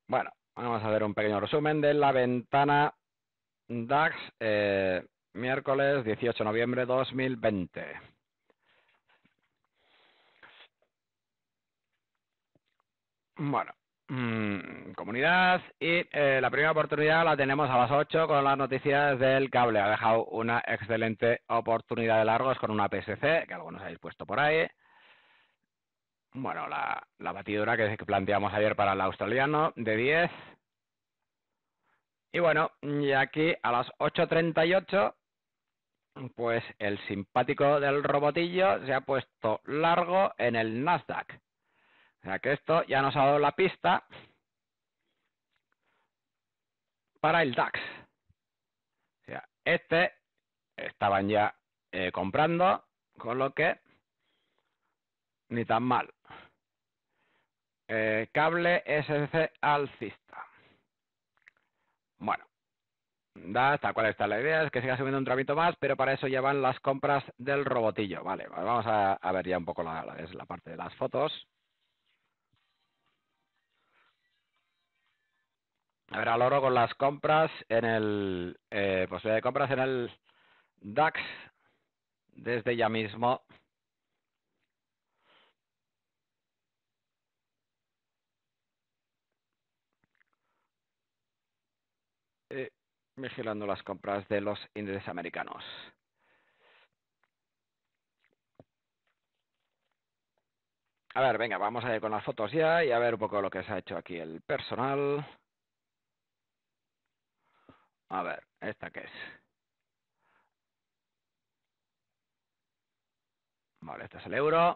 Bueno, vamos a hacer un pequeño resumen de la ventana DAX, miércoles 18 de noviembre 2020. Bueno, comunidad y la primera oportunidad la tenemos a las 8 con las noticias del cable. Ha dejado una excelente oportunidad de largos con una PSC, que algunos habéis puesto por ahí. Bueno, la batidura que planteamos ayer para el australiano de 10. Y bueno, y aquí a las 8:38, pues el simpático del robotillo se ha puesto largo en el Nasdaq. O sea que esto ya nos ha dado la pista para el DAX. O sea, estaban ya comprando, con lo que ni tan mal. Cable SC alcista. Bueno, hasta cuál está la idea, es que siga subiendo un tramito más, pero para eso llevan las compras del robotillo. Vale, vamos a ver ya un poco la parte de las fotos. A ver, al oro con las compras en el posibilidad de compras en el DAX desde ya mismo. Vigilando las compras de los índices americanos. A ver, venga, vamos a ir con las fotos ya y a ver un poco lo que se ha hecho aquí el personal. A ver, ¿esta qué es? Vale, este es el euro.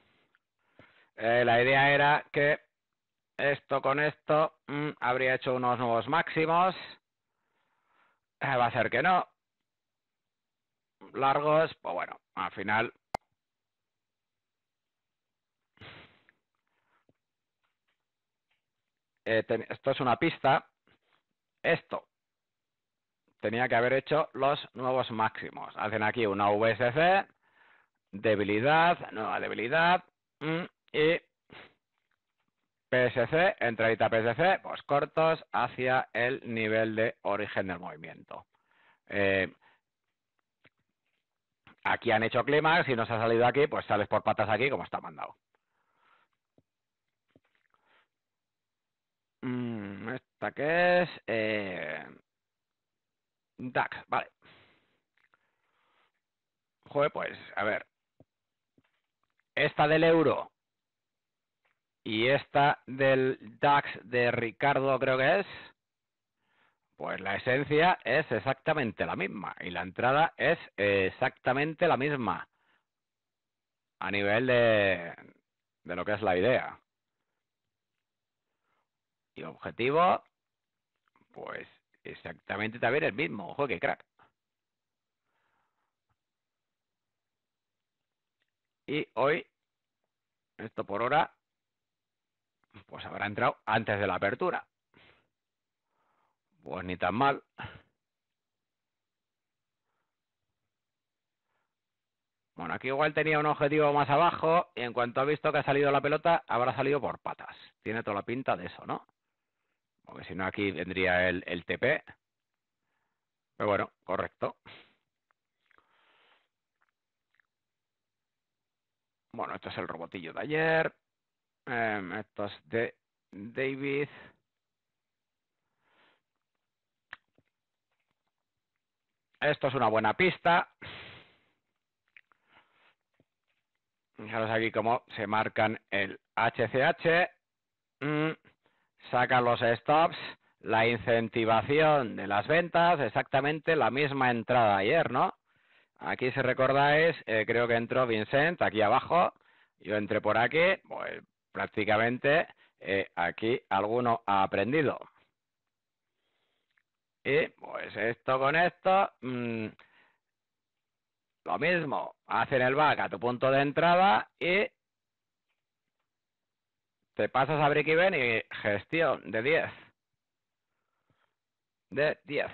La idea era que esto con esto habría hecho unos nuevos máximos. Va a ser que no. Largos, pues bueno, al final esto es una pista. Esto tenía que haber hecho los nuevos máximos. Hacen aquí una VSC, debilidad, nueva debilidad, y PSC, entradita PSC, pues cortos hacia el nivel de origen del movimiento. Aquí han hecho clímax, si no se ha salido aquí, pues sales por patas aquí como está mandado. ¿Esta qué es? DAX, vale. Joder, pues, a ver. Esta del euro y esta del DAX de Ricardo, creo que es. Pues la esencia es exactamente la misma y la entrada es exactamente la misma a nivel de lo que es la idea. Y objetivo, pues exactamente también el mismo. Ojo, que crack. Y hoy, esto por hora, pues habrá entrado antes de la apertura. Pues ni tan mal. Bueno, aquí igual tenía un objetivo más abajo y en cuanto ha visto que ha salido la pelota, habrá salido por patas. Tiene toda la pinta de eso, ¿no? Porque si no, aquí vendría el TP. Pero bueno, correcto. Bueno, esto es el robotillo de ayer. Esto es de David. Esto es una buena pista. Fijaros aquí cómo se marcan el HCH. Sacan los stops. La incentivación de las ventas. Exactamente la misma entrada ayer, ¿no? Aquí, si recordáis, creo que entró Vincent aquí abajo. Yo entré por aquí. Pues prácticamente aquí alguno ha aprendido. Y pues esto con esto, lo mismo, hacen el back a tu punto de entrada y te pasas a break-even y gestión de 10. De 10.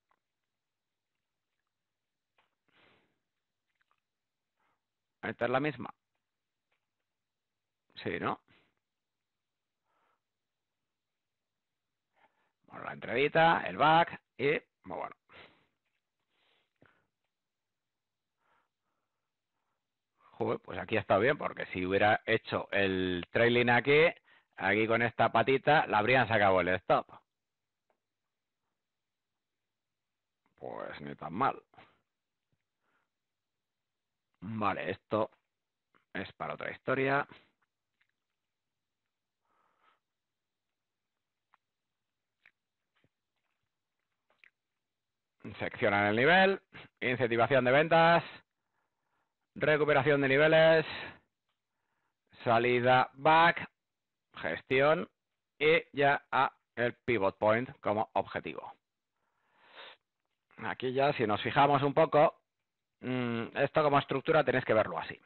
Esta es la misma. Sí, ¿no? Bueno, la entradita, el back y, bueno. Joder, pues aquí ha estado bien, porque si hubiera hecho el trailing aquí con esta patita, la habrían sacado el stop. Pues ni tan mal. Vale, esto es para otra historia. Seccionan el nivel, incentivación de ventas, recuperación de niveles, salida back, gestión y ya a el pivot point como objetivo. Aquí ya, si nos fijamos un poco, esto como estructura tenéis que verlo así.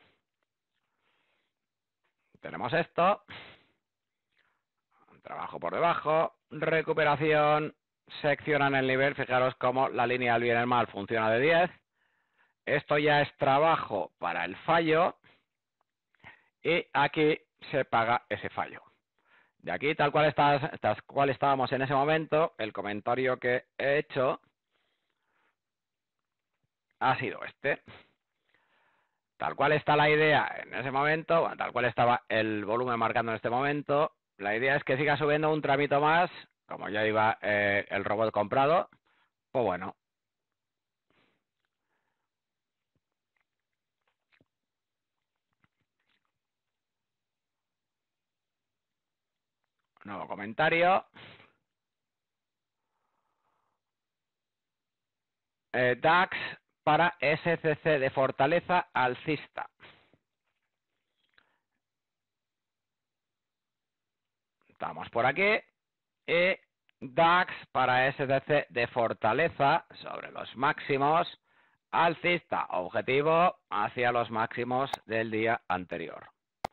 Tenemos esto, trabajo por debajo, recuperación, seccionan el nivel, fijaros cómo la línea del bien y el mal funciona de 10. Esto ya es trabajo para el fallo y aquí se paga ese fallo. De aquí, tal cual estábamos en ese momento, el comentario que he hecho ha sido este. Tal cual está la idea en ese momento, bueno, tal cual estaba el volumen marcando en este momento, la idea es que siga subiendo un tramito más, como ya iba el robot comprado, pues bueno. Nuevo comentario. DAX para SCC de fortaleza alcista. Estamos por aquí. Y DAX para SCC de fortaleza sobre los máximos alcista. Objetivo hacia los máximos del día anterior.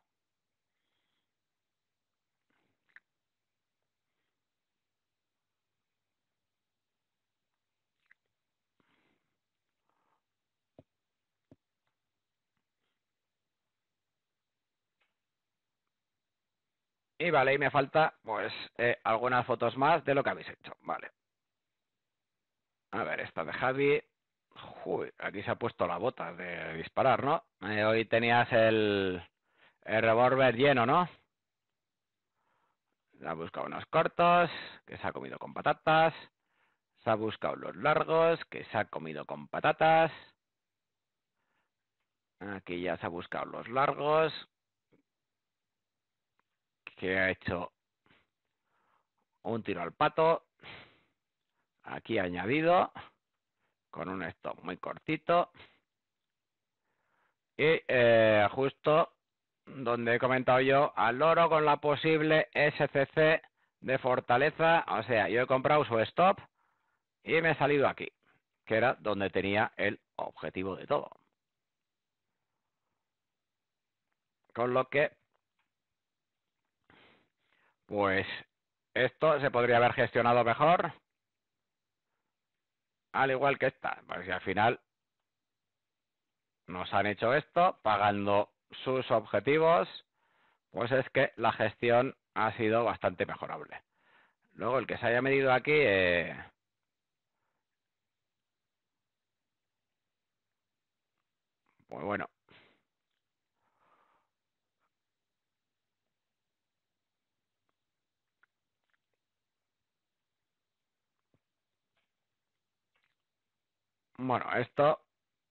Y vale, y me falta pues algunas fotos más de lo que habéis hecho. Vale. A ver, esta de Javi. Uy, aquí se ha puesto la bota de disparar, ¿no? Hoy tenías el revólver lleno, ¿no? Se ha buscado unos cortos, que se ha comido con patatas. Se ha buscado los largos, que se ha comido con patatas. Aquí ya se ha buscado los largos, que ha hecho un tiro al pato. Aquí ha añadido con un stop muy cortito. Y justo donde he comentado yo al loro con la posible SCC de fortaleza. O sea, yo he comprado su stop y me he salido aquí, que era donde tenía el objetivo de todo. Con lo que, pues, esto se podría haber gestionado mejor, al igual que esta. Pues si al final nos han hecho esto, pagando sus objetivos, pues es que la gestión ha sido bastante mejorable. Luego, el que se haya medido aquí, pues bueno. Bueno, esto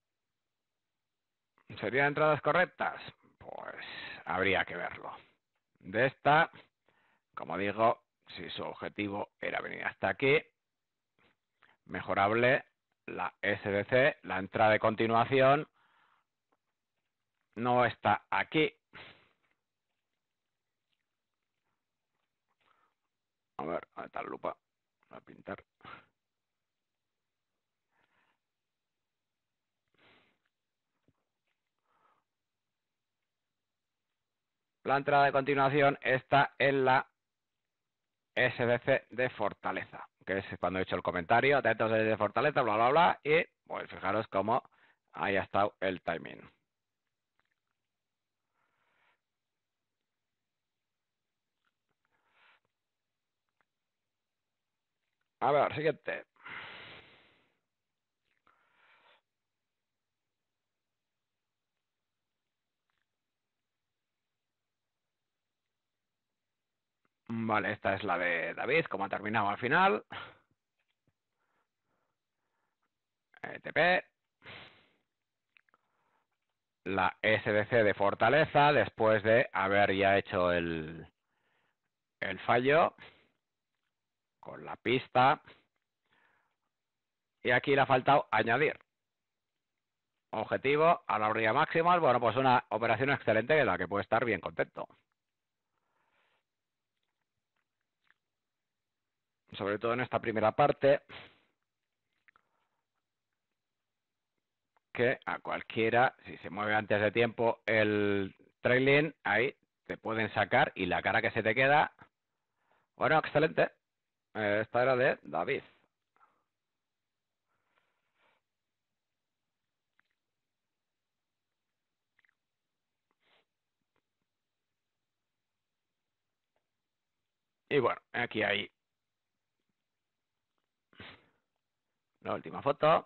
¿serían entradas correctas? Pues habría que verlo. De esta, como digo, si su objetivo era venir hasta aquí, mejorable la SDC, la entrada de continuación, no está aquí. A ver, ¿dónde está la lupa? Voy a pintar. La entrada de continuación está en la SDC de fortaleza, que es cuando he hecho el comentario, atentos de fortaleza, bla, bla, bla, y pues fijaros cómo ahí ha estado el timing. A ver, siguiente. Vale, esta es la de David, como ha terminado al final. ETP. La SDC de Fortaleza, después de haber ya hecho el fallo con la pista. Y aquí le ha faltado añadir. Objetivo a la orilla máxima. Bueno, pues una operación excelente de la que puede estar bien contento. Sobre todo en esta primera parte, que a cualquiera, si se mueve antes de tiempo el trailing, ahí te pueden sacar y la cara que se te queda. Bueno, excelente. Esta era de David. Y bueno, aquí hay la última foto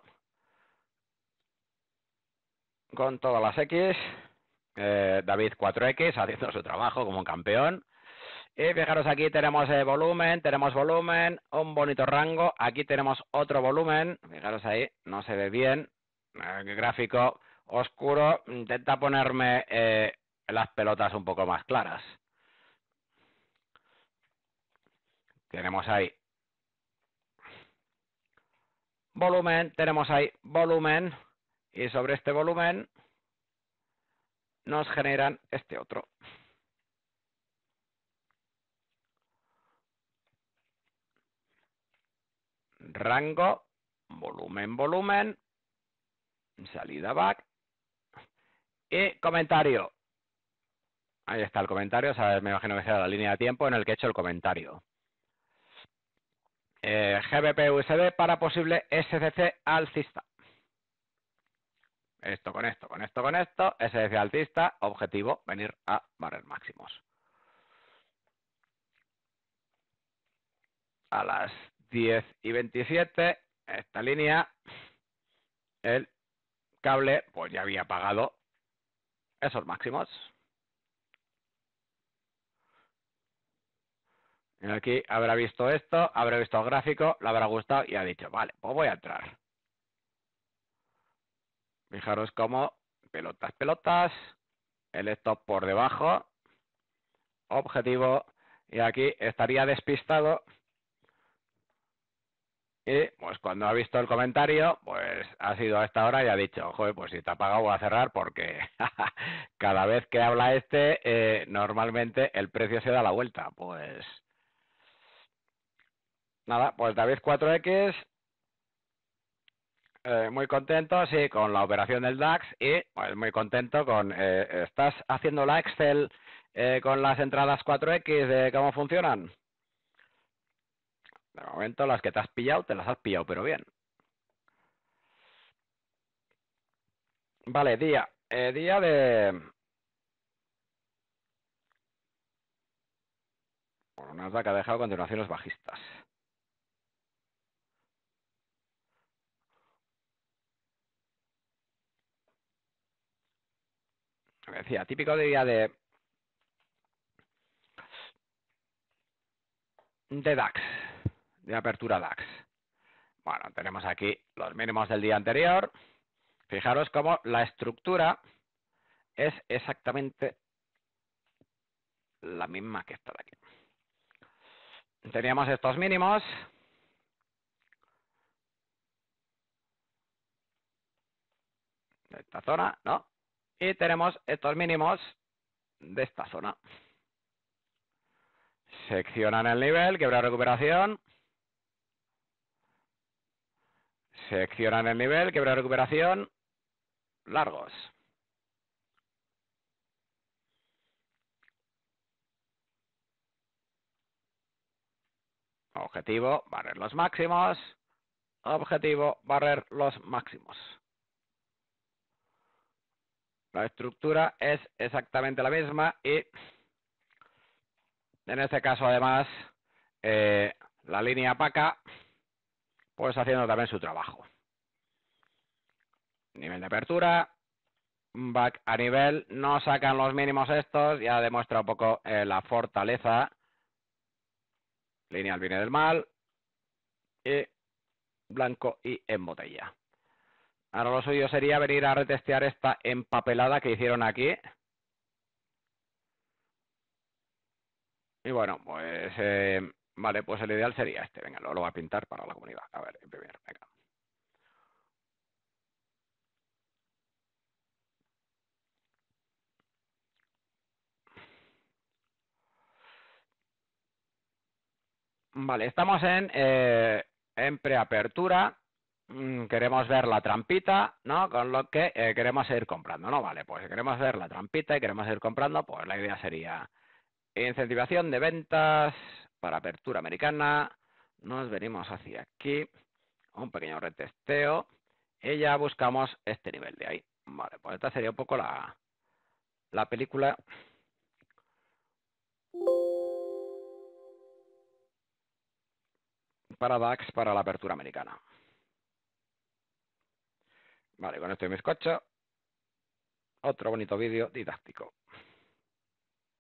con todas las X. David 4X haciendo su trabajo como un campeón. Y fijaros, aquí tenemos volumen, un bonito rango. Aquí tenemos otro volumen. Fijaros ahí, no se ve bien. El gráfico oscuro. Intenta ponerme las pelotas un poco más claras. Tenemos ahí volumen, tenemos ahí volumen. Y sobre este volumen nos generan este otro. Rango, volumen, salida back y comentario. Ahí está el comentario, ¿sabes? Me imagino que será la línea de tiempo en el que he hecho el comentario. GBP USD para posible SCC alcista. Esto con esto, SCC alcista, objetivo, venir a barrer máximos. A las 10:27, esta línea, el cable, pues ya había pagado esos máximos. Y aquí habrá visto esto, habrá visto el gráfico, le habrá gustado y ha dicho, vale, pues voy a entrar. Fijaros cómo pelotas, el stop por debajo, objetivo, y aquí estaría despistado. Y pues cuando ha visto el comentario, pues ha sido a esta hora y ha dicho, joder, pues si te ha pagado voy a cerrar porque cada vez que habla normalmente el precio se da la vuelta. Pues nada, pues David 4X, muy contento, sí, con la operación del DAX y pues muy contento con, ¿estás haciendo la Excel con las entradas 4X de cómo funcionan? De momento las que te has pillado, te las has pillado, pero bien. Vale, día de... Bueno, Nasdaq ha dejado continuaciones bajistas. Me decía, típico día de DAX, de apertura DAX. Bueno, tenemos aquí los mínimos del día anterior. Fijaros cómo la estructura es exactamente la misma que esta de aquí. Teníamos estos mínimos. De esta zona, ¿no? Y tenemos estos mínimos de esta zona. Seccionan el nivel, quebra recuperación. Seccionan el nivel, quebra recuperación. Largos. Objetivo, barrer los máximos. Objetivo, barrer los máximos. La estructura es exactamente la misma y en este caso además la línea PACA pues haciendo también su trabajo. Nivel de apertura, back a nivel, no sacan los mínimos estos, ya demuestra un poco la fortaleza. Lineal viene del mal, y blanco y en botella. Ahora lo suyo sería venir a retestear esta empapelada que hicieron aquí. Y bueno, pues vale, pues el ideal sería este. Venga, lo voy a pintar para la comunidad. A ver, imprimir, venga. Vale, estamos en preapertura. Queremos ver la trampita, ¿no? Con lo que queremos ir comprando, ¿no? Vale, pues si queremos ver la trampita y queremos ir comprando, pues la idea sería incentivación de ventas para apertura americana. Nos venimos hacia aquí, un pequeño retesteo y ya buscamos este nivel de ahí. Vale, pues esta sería un poco la película para DAX para la apertura americana. Vale, con esto y bizcocho, otro bonito vídeo didáctico.